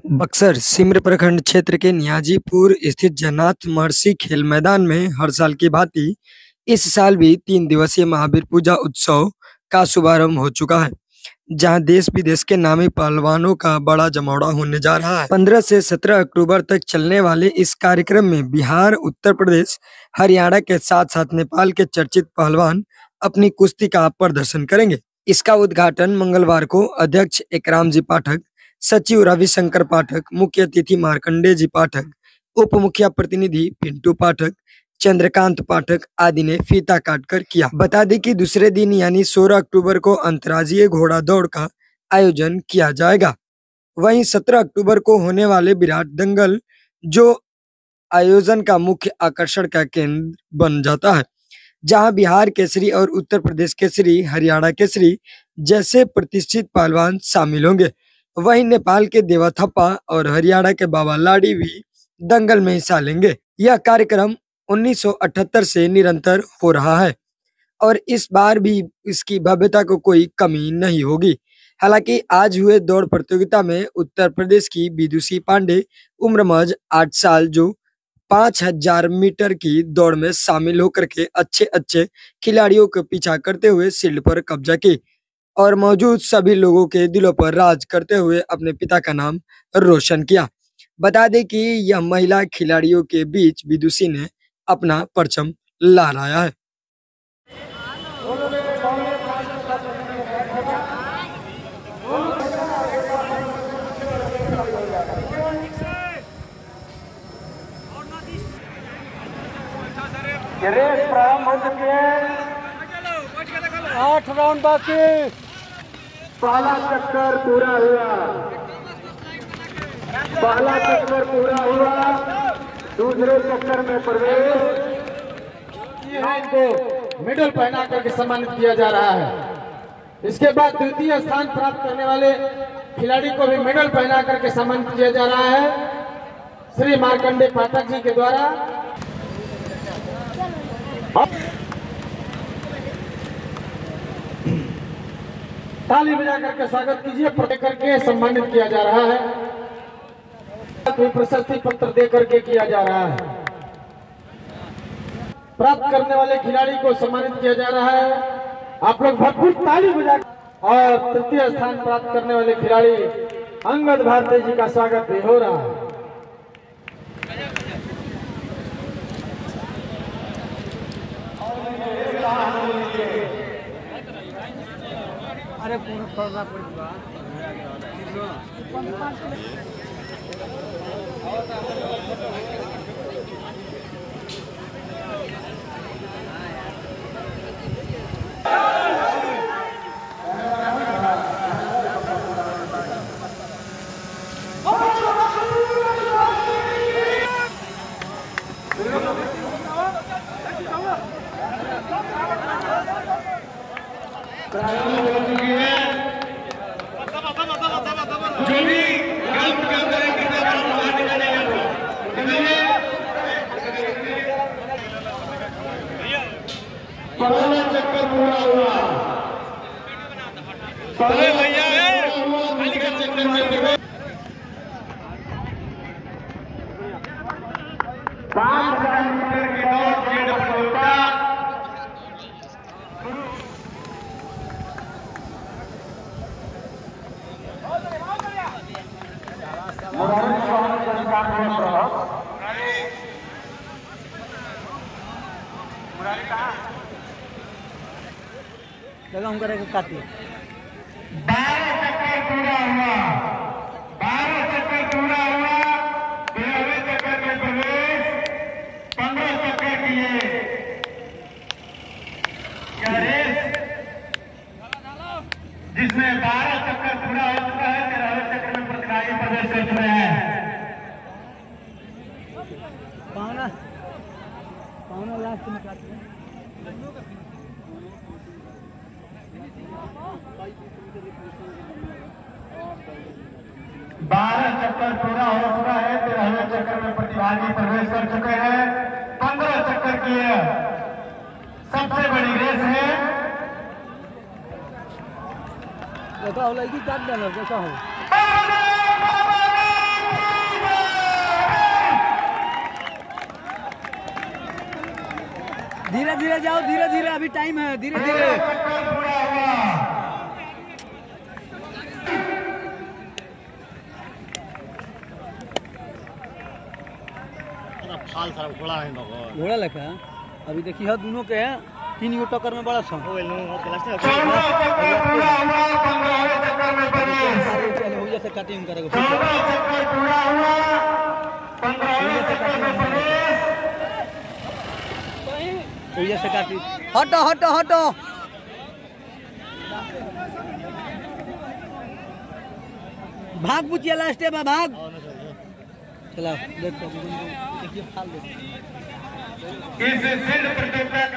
बक्सर सिमर प्रखंड क्षेत्र के नियाजीपुर स्थित जगन्नाथ महर्षि खेल मैदान में हर साल की भांति इस साल भी 3 दिवसीय महावीर पूजा उत्सव का शुभारंभ हो चुका है, जहां देश विदेश के नामी पहलवानों का बड़ा जमावड़ा होने जा रहा है। 15 से 17 अक्टूबर तक चलने वाले इस कार्यक्रम में बिहार, उत्तर प्रदेश, हरियाणा के साथ साथ नेपाल के चर्चित पहलवान अपनी कुश्ती का प्रदर्शन करेंगे। इसका उद्घाटन मंगलवार को अध्यक्ष एकराम जी पाठक, सचिव रविशंकर पाठक, मुख्य अतिथि मार्कंडेय जी पाठक, उप मुखिया प्रतिनिधि पिंटू पाठक, चंद्रकांत पाठक आदि ने फीता काटकर किया। बता दें कि दूसरे दिन यानी 16 अक्टूबर को अंतर्राज्यीय घोड़ा दौड़ का आयोजन किया जाएगा। वहीं 17 अक्टूबर को होने वाले विराट दंगल जो आयोजन का मुख्य आकर्षण का केंद्र बन जाता है, जहां बिहार केसरी और उत्तर प्रदेश केसरी, हरियाणा केसरी जैसे प्रतिष्ठित पहलवान शामिल होंगे। वहीं नेपाल के देवा थप्पा और हरियाणा के बाबा लाड़ी भी दंगल में हिस्सा लेंगे। यह कार्यक्रम 1978 से निरंतर हो रहा है और इस बार भी इसकी भव्यता को कोई कमी नहीं होगी। हालांकि आज हुए दौड़ प्रतियोगिता में उत्तर प्रदेश की विदुषी पांडे उम्र महज 8 साल जो 5000 मीटर की दौड़ में शामिल होकर के अच्छे खिलाड़ियों का पीछा करते हुए शील्ड पर कब्जा की और मौजूद सभी लोगों के दिलों पर राज करते हुए अपने पिता का नाम रोशन किया। बता दें कि यह महिला खिलाड़ियों के बीच विदुषी ने अपना परचम लहराया है। रेस प्रारंभ हो चुकी है। 8 राउंड बाकी। पहला चक्कर पूरा हुआ। दूसरे चक्कर में प्रवेश को मेडल पहना करके सम्मानित किया जा रहा है। इसके बाद द्वितीय स्थान प्राप्त करने वाले खिलाड़ी को भी मेडल पहना करके सम्मानित किया जा रहा है श्री मार्कंडेय पाठक जी के द्वारा। ताली बजा करके स्वागत कीजिए। करके सम्मानित किया जा रहा है, प्रशस्ति पत्र दे करके किया जा रहा है। प्राप्त करने वाले खिलाड़ी को सम्मानित किया जा रहा है। आप लोग भरपूर ताली बजा। और तृतीय स्थान प्राप्त करने वाले खिलाड़ी अंगद भारती जी का स्वागत भी हो रहा है। अरे पूरा करना पड़ेगा। पहला चक्कर पूरा हुआ। लगा हम करेंगे काटी। 12 चक्कर पूरा हुआ। 12 चक्कर पूरा हुआ। 13वें चक्कर में प्रवेश। 15 चक्कर किए। यह रेस जिसमें 12 चक्कर पूरा हो चुका है, 13वें चक्कर में प्रतिभागी प्रवेश कर चुके हैं। पावना लास्ट में काटते हैं। 12 चक्कर पूरा हो चुका है। 13वें चक्कर में प्रतिभागी प्रवेश कर चुके हैं। 15 चक्कर की सबसे बड़ी रेस है। बताओ लड़की काट देना कैसा हो। जाओ धीरे धीरे, अभी टाइम है, धीरे धीरे। फाल सारा घोड़ा है घोड़ा लगा अभी देखिए दोनों के हैं, 3 गो टक्कर में बड़ा सा से काटिंग करेगा। से काटी हटो हटो हटो। भाग पूछिए लास्ट है भाग। चला देखो देखिए फाल देखो।